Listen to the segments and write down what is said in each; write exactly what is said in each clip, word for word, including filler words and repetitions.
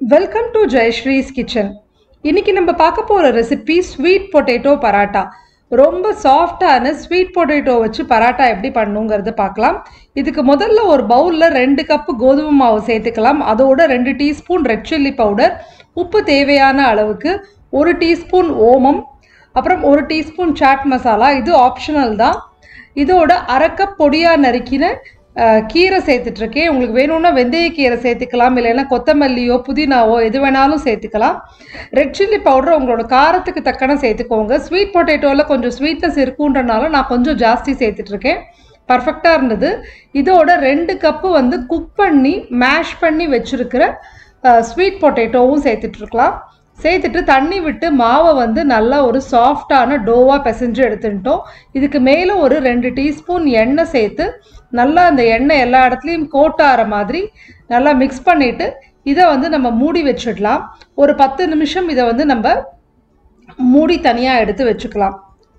Welcome to Jayasree's kitchen. இன்னைக்கு நம்ம பார்க்க போகிற ரெசிபி ஸ்வீட் பொட்டேட்டோ பராட்டா. ரொம்ப சாஃப்டான ஸ்வீட் பொட்டேட்டோ வச்சு பராட்டா எப்படி பண்ணுங்கிறத பார்க்கலாம். இதுக்கு முதல்ல ஒரு பவுலில் ரெண்டு கப்பு கோதுமை மாவு சேர்த்துக்கலாம். அதோட ரெண்டு டீஸ்பூன் ரெட் சில்லி பவுடர், உப்பு தேவையான அளவுக்கு, ஒரு டீஸ்பூன் ஓமம், அப்புறம் ஒரு டீஸ்பூன் சாட் மசாலா. இது ஆப்ஷனல் தான். இதோட அரை கப் பொடியாக நறுக்கின கீரை சேர்த்துட்ருக்கேன். உங்களுக்கு வேணும்னா வெந்தய கீரை சேர்த்துக்கலாம், இல்லைன்னா கொத்தமல்லியோ புதினாவோ எது வேணாலும் சேர்த்துக்கலாம். ரெட் சில்லி பவுடர் உங்களோட காரத்துக்கு தக்கன சேர்த்துக்கோங்க. ஸ்வீட் பொட்டேட்டோவில் கொஞ்சம் ஸ்வீட்னஸ் இருக்குன்றனால நான் கொஞ்சம் ஜாஸ்தி சேர்த்துட்ருக்கேன். பர்ஃபெக்டாக இருந்தது. இதோட ரெண்டு கப்பு வந்து குக் பண்ணி மேஷ் பண்ணி வச்சுருக்கிற ஸ்வீட் பொட்டேட்டோவும் சேர்த்துட்ருக்கலாம். சேர்த்துட்டு தண்ணி விட்டு மாவை வந்து நல்லா ஒரு சாஃப்டான டோவாக பிசைஞ்சு எடுத்துட்டோம். இதுக்கு மேலே ஒரு ரெண்டு டீஸ்பூன் எண்ணெய் சேர்த்து நல்லா அந்த எண்ணெய் எல்லா இடத்துலையும் கோட் ஆகிற மாதிரி நல்லா மிக்ஸ் பண்ணிவிட்டு இதை வந்து நம்ம மூடி வச்சிடலாம். ஒரு பத்து நிமிஷம் இதை வந்து நம்ம மூடி தனியாக எடுத்து வச்சுக்கலாம்.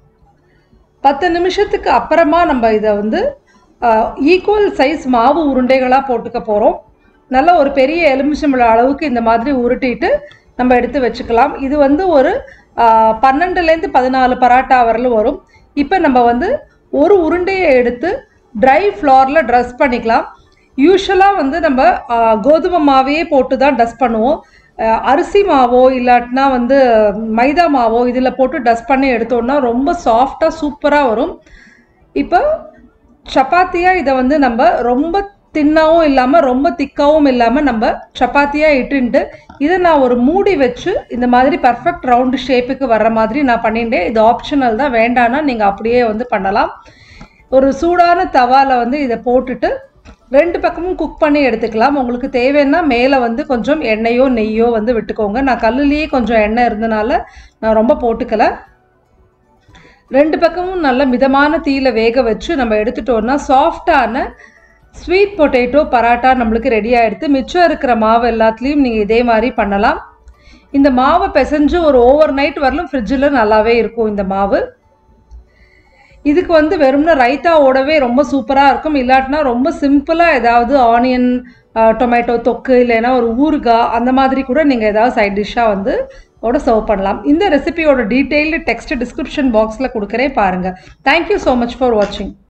பத்து நிமிஷத்துக்கு அப்புறமா நம்ம இதை வந்து ஈக்குவல் சைஸ் மாவு உருண்டைகளாக போட்டுக்க போகிறோம். நல்ல ஒரு பெரிய எலுமிச்சம்பழம் அளவுக்கு இந்த மாதிரி உருட்டிட்டு நம்ம எடுத்து வச்சுக்கலாம். இது வந்து ஒரு பன்னெண்டுலேருந்து பதினாலு பராட்டா வரலும் வரும். இப்போ நம்ம வந்து ஒரு உருண்டையை எடுத்து ட்ரை ஃப்ளாரில் ட்ரெஸ் பண்ணிக்கலாம். யூஸ்வலாக வந்து நம்ம கோதுமை மாவையே போட்டு தான் டஸ்ட் பண்ணுவோம். அரிசி மாவோ இல்லாட்டினா வந்து மைதா மாவோ இதில் போட்டு டஸ்ட் பண்ணி எடுத்தோன்னா ரொம்ப சாஃப்டாக சூப்பராக வரும். இப்போ சப்பாத்தியாக இதை வந்து நம்ம ரொம்ப தின்னாவும் இல்லாமல் ரொம்ப திக்காவும் இல்லாமல் நம்ம சப்பாத்தியாக இட்டுன்ட்டு இதை நான் ஒரு மூடி வச்சு இந்த மாதிரி பர்ஃபெக்ட் ரவுண்டு ஷேப்புக்கு வர்ற மாதிரி நான் பண்ணிட்டேன். இது ஆப்ஷனல் தான், வேண்டான்னா நீங்கள் அப்படியே வந்து பண்ணலாம். ஒரு சூடான தவாவில் வந்து இதை போட்டுட்டு ரெண்டு பக்கமும் குக் பண்ணி எடுத்துக்கலாம். உங்களுக்கு தேவைன்னா மேலே வந்து கொஞ்சம் எண்ணெயோ நெய்யோ வந்து விட்டுக்கோங்க. நான் கல்லுலேயே கொஞ்சம் எண்ணெய் இருந்தனால நான் ரொம்ப போட்டுக்கலை. ரெண்டு பக்கமும் நல்ல மிதமான தீயில வேக வச்சு நம்ம எடுத்துட்டோன்னா சாஃப்டான ஸ்வீட் பொட்டேட்டோ பராட்டா நம்மளுக்கு ரெடி ஆகிடுது. மிச்சம் இருக்கிற மாவு எல்லாத்துலேயும் நீங்கள் இதே மாதிரி பண்ணலாம். இந்த மாவை பிசைஞ்சு ஒரு ஓவர் நைட் வரலும் ஃப்ரிட்ஜில் நல்லாவே இருக்கும் இந்த மாவு. இதுக்கு வந்து வெறும்னா ரைத்தாவோடவே ரொம்ப சூப்பராக இருக்கும். இல்லாட்டினா ரொம்ப சிம்பிளாக ஏதாவது ஆனியன் டொமேட்டோ தொக்கு இல்லைன்னா ஒரு ஊறுகாய் அந்த மாதிரி கூட நீங்கள் ஏதாவது சைட் டிஷ்ஷாக வந்து ஓட சர்வ் பண்ணலாம். இந்த ரெசிபியோட டீட்டெயில்டு டெக்ஸ்ட் டிஸ்கிரிப்ஷன் பாக்ஸில் கொடுக்குறேன் பாருங்கள். தேங்க்யூ ஸோ மச் ஃபார் வாட்சிங்.